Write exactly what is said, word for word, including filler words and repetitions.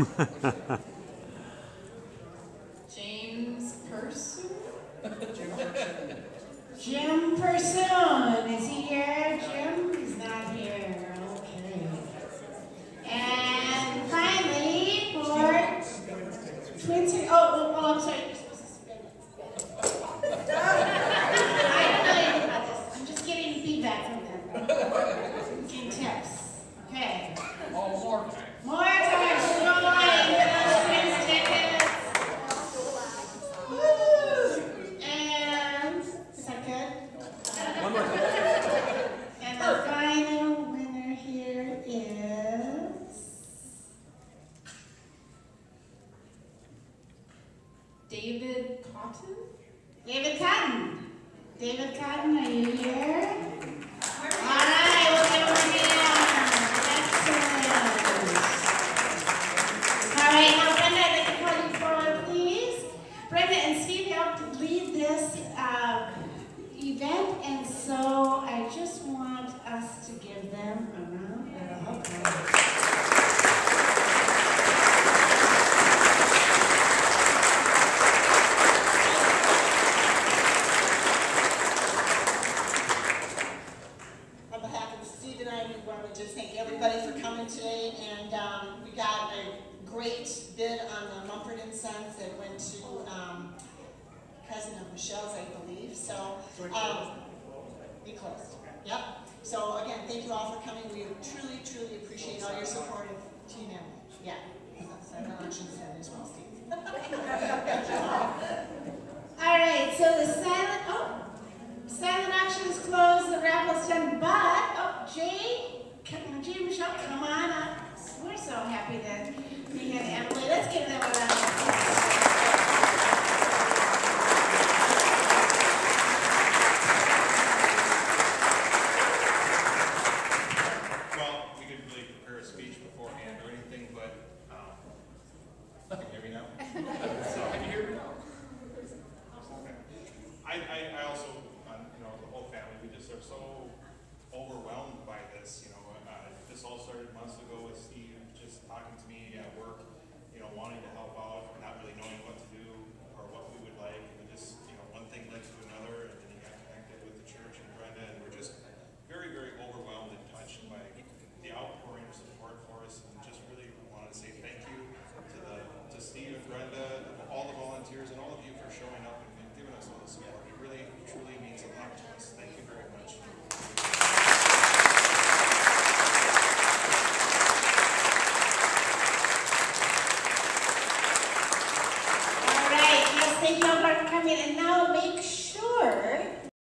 James Pursuit? Jim Pursoon, is he here? Jim is not here. Okay. And finally, for Twin City. Oh, oh, oh, I'm sorry. You're supposed to spin it. I don't know anything about this. I'm just getting feedback from them. Getting tips. Okay. Oh, more time. More time. Go line for those Twins tickets. Woo! And is that good? One more time. And the final winner here is David Cotton? David Cotton. David Cotton, are you here? All right, we'll give him a hand. Excellent. All right, now Brenda, I'd like to call you forward, please. Brenda and Steve helped lead this uh, event, and so I just want us to give them a round of applause. On behalf of Steve and I, we want to just thank everybody for coming today, and um, we got a great bid on the Mumford and Sons that went to um, cousin of Michelle's, I believe. So um, we closed. Yep. So again, thank you all for coming. We truly, truly appreciate all your support of Team Emily. Yeah. So I don't know should say as well, Steve. Thank you all. All right, so the silent, oh, silent auction is closed, the raffle's done, but, oh, Jay, come, Jay and Michelle, come on up. We're so happy that we had Emily. Let's give them a round of applause. Well, we didn't really prepare a speech beforehand or anything, but um, can you hear me now? So, can you hear me now? Okay. I, I, I also, um, you know, the whole family, we just are so overwhelmed by this. You know, uh, this all started months ago with Steve just talking to me at work, you know, wanting to help out, not really knowing what to do or what we would like, and just, you know, one thing led to another, and then he got connected with the church and Brenda, and we're just very, very overwhelmed and touched by the outpouring of support for us, and just really wanted to say thank you to the to Steve and Brenda, all the volunteers, and all of you for showing up and, and giving us all the support. It really, truly means a lot to us. Thank you very much. All right, yes, thank you all for coming, and now make sure